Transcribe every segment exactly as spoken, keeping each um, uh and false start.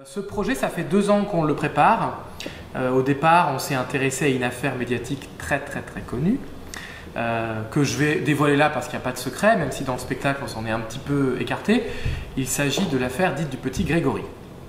Ce projet, ça fait deux ans qu'on le prépare. Euh, au départ, on s'est intéressé à une affaire médiatique très très très connue, euh, que je vais dévoiler là parce qu'il n'y a pas de secret, même si dans le spectacle on s'en est un petit peu écarté. Il s'agit de l'affaire dite du petit Grégory.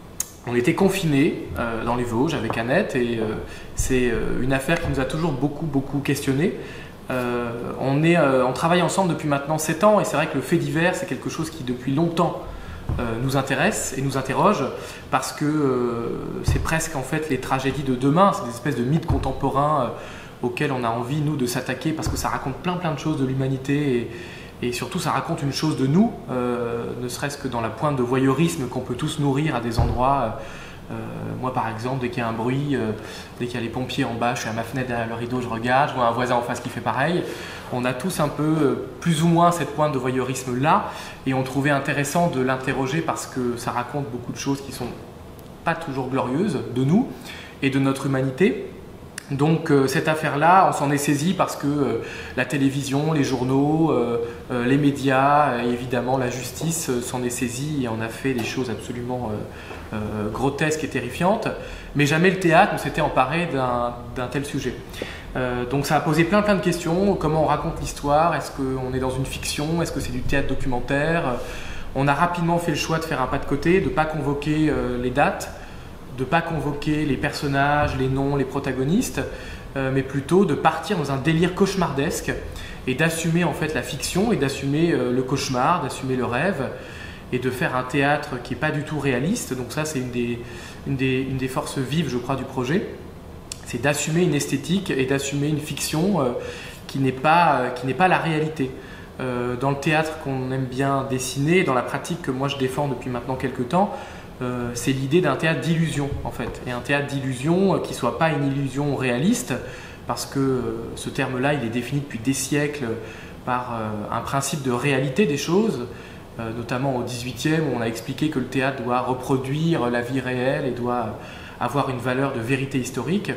On était confinés euh, dans les Vosges avec Annette et euh, c'est euh, une affaire qui nous a toujours beaucoup beaucoup questionné. Euh, on, est, euh, on travaille ensemble depuis maintenant sept ans et c'est vrai que le fait divers, c'est quelque chose qui depuis longtemps Euh, nous intéresse et nous interroge parce que euh, c'est presque en fait les tragédies de demain, c'est des espèces de mythes contemporains euh, auxquels on a envie nous de s'attaquer parce que ça raconte plein plein de choses de l'humanité et, et surtout ça raconte une chose de nous, euh, ne serait-ce que dans la pointe de voyeurisme qu'on peut tous nourrir à des endroits. Euh, moi par exemple, dès qu'il y a un bruit, euh, dès qu'il y a les pompiers en bas, je suis à ma fenêtre derrière le rideau, je regarde, je vois un voisin en face qui fait pareil. On a tous un peu, euh, plus ou moins, cette pointe de voyeurisme là et on trouvait intéressant de l'interroger parce que ça raconte beaucoup de choses qui sont pas toujours glorieuses de nous et de notre humanité. Donc euh, cette affaire-là, on s'en est saisi parce que euh, la télévision, les journaux, euh, euh, les médias et évidemment la justice euh, s'en est saisie et on a fait des choses absolument euh, euh, grotesques et terrifiantes. Mais jamais le théâtre ne s'était emparé d'un tel sujet. Euh, donc ça a posé plein plein de questions. Comment on raconte l'histoire? Est-ce qu'on est dans une fiction? Est-ce que c'est du théâtre documentaire? On a rapidement fait le choix de faire un pas de côté, de ne pas convoquer euh, les dates, de ne pas convoquer les personnages, les noms, les protagonistes, euh, mais plutôt de partir dans un délire cauchemardesque et d'assumer en fait la fiction et d'assumer euh, le cauchemar, d'assumer le rêve et de faire un théâtre qui n'est pas du tout réaliste. Donc ça c'est une des, une, des, une des forces vives je crois du projet, c'est d'assumer une esthétique et d'assumer une fiction euh, qui n'est pas, euh, qui n'est pas la réalité. Euh, dans le théâtre qu'on aime bien dessiner, dans la pratique que moi je défends depuis maintenant quelques temps, Euh, c'est l'idée d'un théâtre d'illusion en fait, et un théâtre d'illusion euh, qui ne soit pas une illusion réaliste, parce que euh, ce terme-là il est défini depuis des siècles par euh, un principe de réalité des choses, euh, notamment au dix-huitième où on a expliqué que le théâtre doit reproduire la vie réelle et doit avoir une valeur de vérité historique.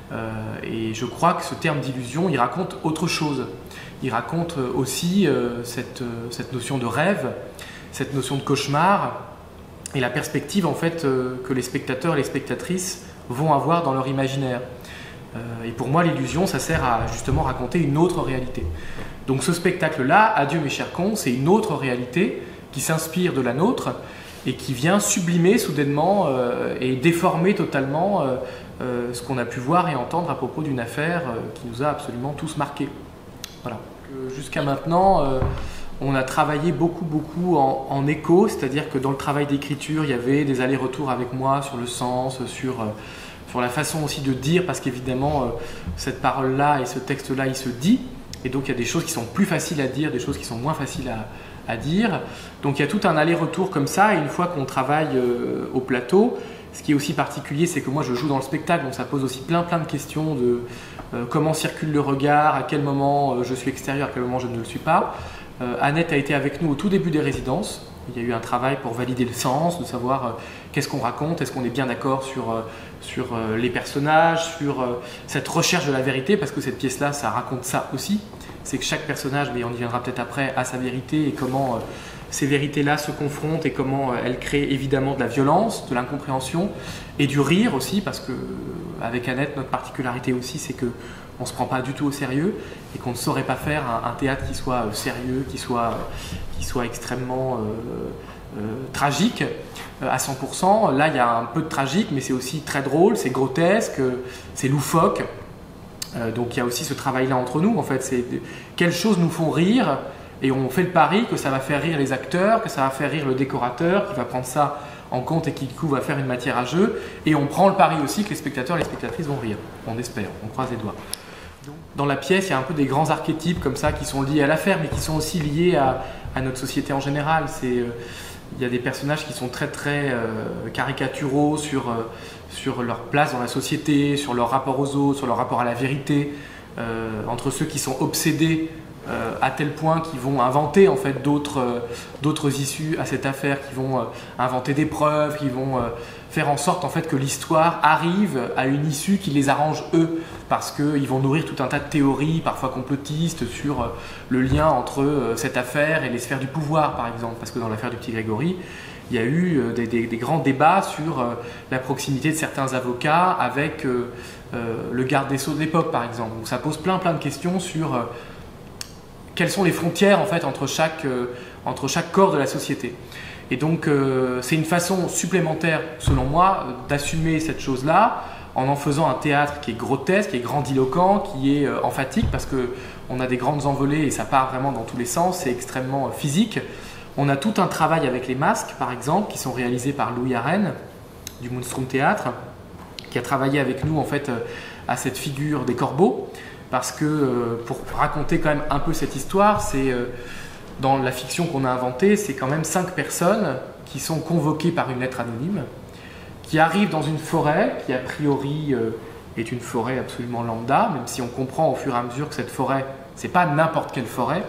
Euh, et je crois que ce terme d'illusion il raconte autre chose, il raconte aussi euh, cette, euh, cette notion de rêve, cette notion de cauchemar, et la perspective en fait euh, que les spectateurs et les spectatrices vont avoir dans leur imaginaire. Euh, et pour moi l'illusion ça sert à justement raconter une autre réalité. Donc ce spectacle-là, Adieu mes chers cons, c'est une autre réalité qui s'inspire de la nôtre et qui vient sublimer soudainement euh, et déformer totalement euh, euh, ce qu'on a pu voir et entendre à propos d'une affaire euh, qui nous a absolument tous marqués. Voilà. Euh, jusqu'à maintenant, euh, on a travaillé beaucoup, beaucoup en, en écho, c'est-à-dire que dans le travail d'écriture, il y avait des allers-retours avec moi sur le sens, sur, euh, sur la façon aussi de dire, parce qu'évidemment, euh, cette parole-là et ce texte-là, il se dit, et donc il y a des choses qui sont plus faciles à dire, des choses qui sont moins faciles à, à dire. Donc il y a tout un aller-retour comme ça, et une fois qu'on travaille euh, au plateau, ce qui est aussi particulier, c'est que moi je joue dans le spectacle, donc ça pose aussi plein plein de questions de euh, comment circule le regard, à quel moment euh, je suis extérieur, à quel moment je ne le suis pas. Euh, Annette a été avec nous au tout début des résidences. Il y a eu un travail pour valider le sens, de savoir euh, qu'est-ce qu'on raconte, est-ce qu'on est bien d'accord sur, euh, sur euh, les personnages, sur euh, cette recherche de la vérité, parce que cette pièce-là, ça raconte ça aussi. C'est que chaque personnage, mais on y viendra peut-être après, a sa vérité et comment euh, ces vérités-là se confrontent et comment euh, elles créent évidemment de la violence, de l'incompréhension et du rire aussi, parce que euh, avec Annette, notre particularité aussi, c'est que on ne se prend pas du tout au sérieux et qu'on ne saurait pas faire un, un théâtre qui soit euh, sérieux, qui soit, euh, qui soit extrêmement euh, euh, tragique euh, à cent pour cent. Là, il y a un peu de tragique, mais c'est aussi très drôle, c'est grotesque, c'est loufoque. Euh, donc il y a aussi ce travail-là entre nous. En fait, c'est quelles choses nous font rire et on fait le pari que ça va faire rire les acteurs, que ça va faire rire le décorateur qui va prendre ça en compte et qui du coup va faire une matière à jeu. Et on prend le pari aussi que les spectateurs et les spectatrices vont rire. On espère, on croise les doigts. Dans la pièce, il y a un peu des grands archétypes comme ça qui sont liés à l'affaire, mais qui sont aussi liés à, à notre société en général. C'est, euh, il y a des personnages qui sont très très euh, caricaturaux sur, euh, sur leur place dans la société, sur leur rapport aux autres, sur leur rapport à la vérité, euh, entre ceux qui sont obsédés euh, à tel point qu'ils vont inventer en fait d'autres euh, d'autres issues à cette affaire, qui vont euh, inventer des preuves, qui vont euh, faire en sorte en fait que l'histoire arrive à une issue qui les arrange eux, parce qu'ils vont nourrir tout un tas de théories, parfois complotistes, sur euh, le lien entre euh, cette affaire et les sphères du pouvoir par exemple, parce que dans l'affaire du petit Grégory, il y a eu des, des, des grands débats sur euh, la proximité de certains avocats avec euh, euh, le garde des Sceaux de l'époque, par exemple. Donc ça pose plein plein de questions sur euh, quelles sont les frontières en fait entre chaque, euh, entre chaque corps de la société. Et donc euh, c'est une façon supplémentaire, selon moi, d'assumer cette chose-là en en faisant un théâtre qui est grotesque, qui est grandiloquent, qui est euh, emphatique, parce qu'on a des grandes envolées et ça part vraiment dans tous les sens, c'est extrêmement euh, physique. On a tout un travail avec les masques, par exemple, qui sont réalisés par Louis Arène, du Moonstrom Théâtre, qui a travaillé avec nous en fait euh, à cette figure des corbeaux, parce que euh, pour raconter quand même un peu cette histoire, c'est euh, dans la fiction qu'on a inventée, c'est quand même cinq personnes qui sont convoquées par une lettre anonyme, qui arrivent dans une forêt qui a priori euh, est une forêt absolument lambda, même si on comprend au fur et à mesure que cette forêt, c'est pas n'importe quelle forêt.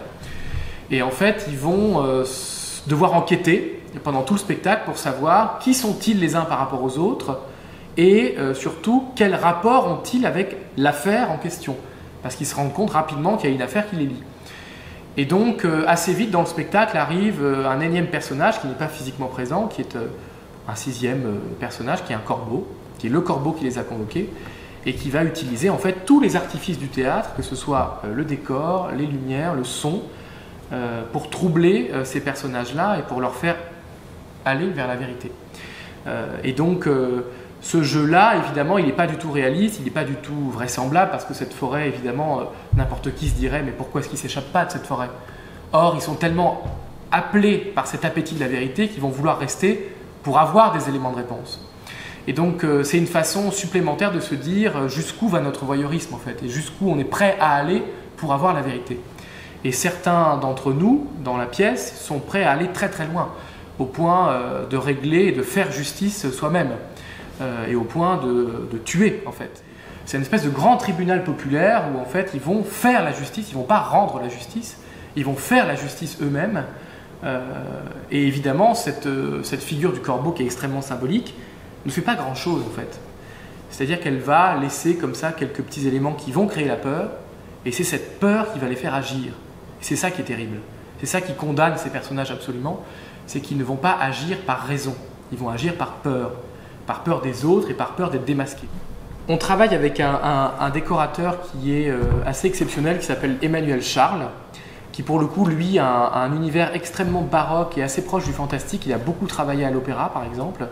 Et en fait, ils vont euh, devoir enquêter pendant tout le spectacle pour savoir qui sont-ils les uns par rapport aux autres et euh, surtout quel rapport ont-ils avec l'affaire en question. Parce qu'ils se rendent compte rapidement qu'il y a une affaire qui les lie. Et donc, euh, assez vite dans le spectacle arrive euh, un énième personnage qui n'est pas physiquement présent, qui est euh, un sixième euh, personnage, qui est un corbeau, qui est le corbeau qui les a convoqués, et qui va utiliser en fait tous les artifices du théâtre, que ce soit euh, le décor, les lumières, le son, euh, pour troubler euh, ces personnages-là et pour leur faire aller vers la vérité. Euh, et donc, euh, ce jeu-là, évidemment, il n'est pas du tout réaliste, il n'est pas du tout vraisemblable, parce que cette forêt, évidemment, euh, n'importe qui se dirait « mais pourquoi est-ce qu'ils ne s'échappent pas de cette forêt ?» Or, ils sont tellement appelés par cet appétit de la vérité qu'ils vont vouloir rester pour avoir des éléments de réponse. Et donc, euh, c'est une façon supplémentaire de se dire jusqu'où va notre voyeurisme, en fait, et jusqu'où on est prêt à aller pour avoir la vérité. Et certains d'entre nous, dans la pièce, sont prêts à aller très très loin, au point euh, de régler et de faire justice soi-même, euh, et au point de, de tuer, en fait. C'est une espèce de grand tribunal populaire où, en fait, ils vont faire la justice, ils ne vont pas rendre la justice, ils vont faire la justice eux-mêmes. Euh, et évidemment, cette, euh, cette figure du corbeau qui est extrêmement symbolique ne fait pas grand-chose, en fait. C'est-à-dire qu'elle va laisser comme ça quelques petits éléments qui vont créer la peur, et c'est cette peur qui va les faire agir. Et c'est ça qui est terrible. C'est ça qui condamne ces personnages absolument, c'est qu'ils ne vont pas agir par raison, ils vont agir par peur, par peur des autres et par peur d'être démasqués. On travaille avec un, un, un décorateur qui est euh, assez exceptionnel, qui s'appelle Emmanuel Charles, qui pour le coup, lui, a un, a un univers extrêmement baroque et assez proche du fantastique. Il a beaucoup travaillé à l'opéra, par exemple.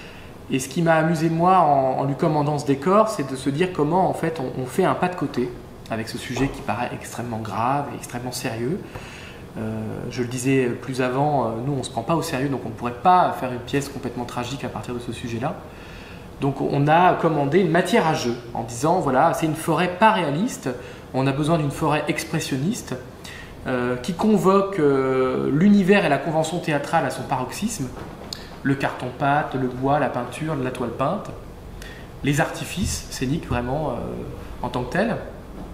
Et ce qui m'a amusé, moi, en, en lui commandant ce décor, c'est de se dire comment, en fait, on, on fait un pas de côté avec ce sujet qui paraît extrêmement grave et extrêmement sérieux. Euh, je le disais plus avant, euh, nous, on ne se prend pas au sérieux, donc on ne pourrait pas faire une pièce complètement tragique à partir de ce sujet-là. Donc on a commandé une matière à jeu, en disant, voilà, c'est une forêt pas réaliste, on a besoin d'une forêt expressionniste, Euh, qui convoque euh, l'univers et la convention théâtrale à son paroxysme, le carton-pâte, le bois, la peinture, la toile peinte, les artifices scéniques vraiment euh, en tant que tels.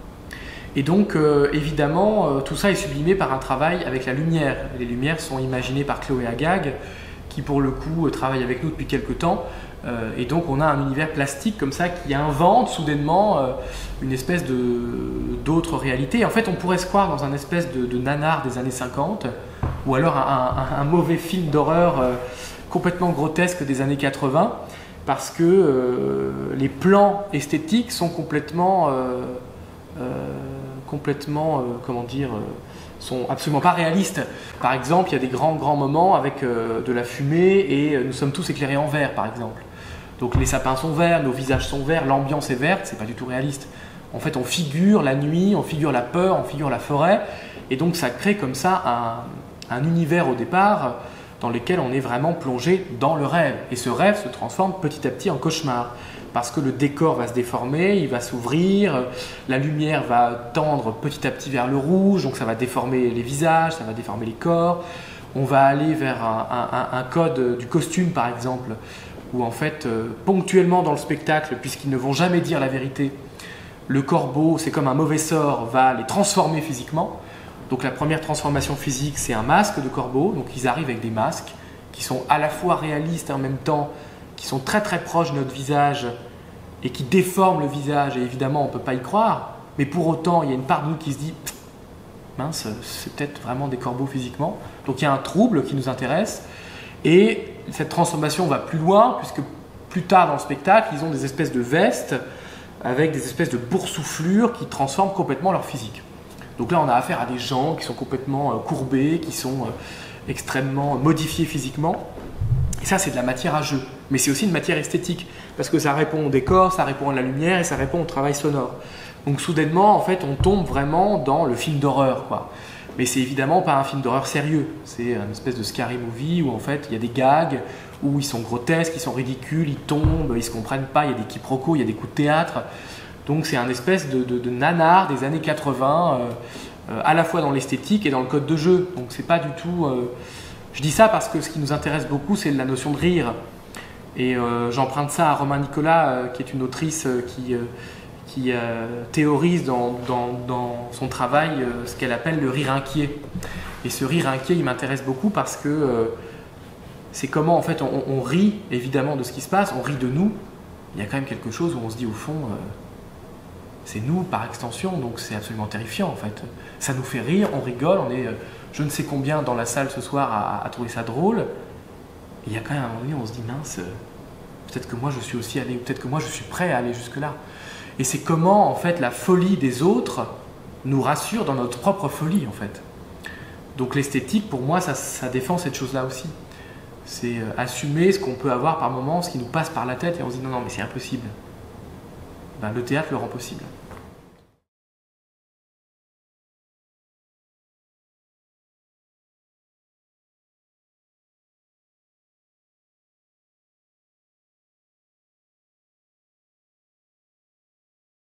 Et donc euh, évidemment euh, tout ça est sublimé par un travail avec la lumière. Les lumières sont imaginées par Chloé Agag, qui pour le coup euh, travaille avec nous depuis quelques temps. Euh, et donc on a un univers plastique comme ça qui invente soudainement euh, une espèce d'autre réalité. En fait on pourrait se croire dans un espèce de, de nanar des années cinquante, ou alors un, un, un mauvais film d'horreur euh, complètement grotesque des années quatre-vingts, parce que euh, les plans esthétiques sont complètement, euh, euh, complètement euh, comment dire, euh, sont absolument pas réalistes. Par exemple, il y a des grands grands moments avec euh, de la fumée et euh, nous sommes tous éclairés en vert, par exemple. Donc les sapins sont verts, nos visages sont verts, l'ambiance est verte, c'est pas du tout réaliste. En fait, on figure la nuit, on figure la peur, on figure la forêt, et donc ça crée comme ça un, un univers au départ dans lequel on est vraiment plongé dans le rêve. Et ce rêve se transforme petit à petit en cauchemar, parce que le décor va se déformer, il va s'ouvrir, la lumière va tendre petit à petit vers le rouge, donc ça va déformer les visages, ça va déformer les corps. On va aller vers un, un, un code du costume, par exemple, où en fait, euh, ponctuellement dans le spectacle, puisqu'ils ne vont jamais dire la vérité, le corbeau, c'est comme un mauvais sort, va les transformer physiquement. Donc la première transformation physique, c'est un masque de corbeau, donc ils arrivent avec des masques qui sont à la fois réalistes et en même temps qui sont très très proches de notre visage et qui déforment le visage, et évidemment on ne peut pas y croire, mais pour autant il y a une part de nous qui se dit « mince, c'est peut-être vraiment des corbeaux physiquement », donc il y a un trouble qui nous intéresse, et cette transformation va plus loin, puisque plus tard dans le spectacle, ils ont des espèces de vestes avec des espèces de boursouflures qui transforment complètement leur physique. Donc là, on a affaire à des gens qui sont complètement euh, courbés, qui sont euh, extrêmement modifiés physiquement. Et ça, c'est de la matière à jeu. Mais c'est aussi une matière esthétique, parce que ça répond au décor, ça répond à la lumière et ça répond au travail sonore. Donc soudainement, en fait, on tombe vraiment dans le film d'horreur, quoi. Mais c'est évidemment pas un film d'horreur sérieux. C'est une espèce de scary movie où en fait il y a des gags, où ils sont grotesques, ils sont ridicules, ils tombent, ils se comprennent pas, il y a des quiproquos, il y a des coups de théâtre. Donc c'est un espèce de, de, de nanar des années quatre-vingts, euh, euh, à la fois dans l'esthétique et dans le code de jeu. Donc c'est pas du tout... Euh... Je dis ça parce que ce qui nous intéresse beaucoup, c'est la notion de rire. Et euh, j'emprunte ça à Romain Nicolas, euh, qui est une autrice euh, qui... Euh, qui euh, théorise dans, dans, dans son travail euh, ce qu'elle appelle le rire inquiet. Et ce rire inquiet, il m'intéresse beaucoup parce que euh, c'est comment en fait on, on rit évidemment de ce qui se passe, on rit de nous. Il y a quand même quelque chose où on se dit au fond, euh, c'est nous par extension, donc c'est absolument terrifiant en fait. Ça nous fait rire, on rigole, on est euh, je ne sais combien dans la salle ce soir à, à trouver ça drôle. Et il y a quand même un moment donné où on se dit mince, euh, peut-être que moi je suis aussi allé, peut-être que moi je suis prêt à aller jusque-là. Et c'est comment, en fait, la folie des autres nous rassure dans notre propre folie, en fait. Donc l'esthétique, pour moi, ça, ça défend cette chose-là aussi. C'est euh, assumer ce qu'on peut avoir par moments, ce qui nous passe par la tête, et on se dit non, non, mais c'est impossible. Ben, le théâtre le rend possible.